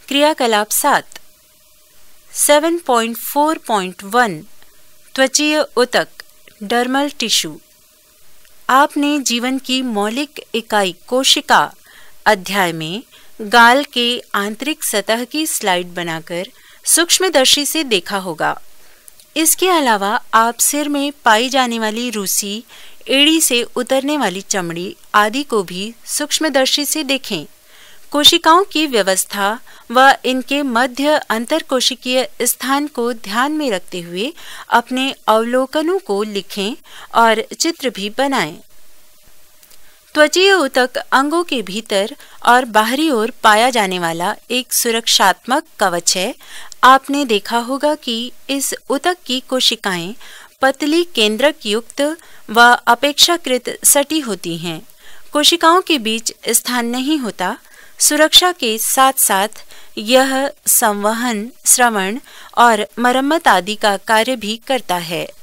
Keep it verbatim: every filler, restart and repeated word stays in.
क्रियाकलाप सात। Seven point four point one त्वचीय ऊतक डर्मल टिश्यू। आपने जीवन की मौलिक इकाई कोशिका अध्याय में गाल के आंतरिक सतह की स्लाइड बनाकर सूक्ष्मदर्शी से देखा होगा। इसके अलावा आप सिर में पाई जाने वाली रूसी, एड़ी से उतरने वाली चमड़ी आदि को भी सूक्ष्मदर्शी से देखें। कोशिकाओं की व्यवस्था व इनके मध्य अंतरकोशिकीय स्थान को ध्यान में रखते हुए अपने अवलोकनों को लिखें और चित्र भी बनाएं। त्वचीय ऊतक अंगों के भीतर और बाहरी ओर पाया जाने वाला एक सुरक्षात्मक कवच है। आपने देखा होगा कि इस ऊतक की कोशिकाएं पतली केंद्रक युक्त व अपेक्षाकृत सटी होती हैं। कोशिकाओं के बीच स्थान नहीं होता। सुरक्षा के साथ साथ यह संवहन, श्रवण और मरम्मत आदि का कार्य भी करता है।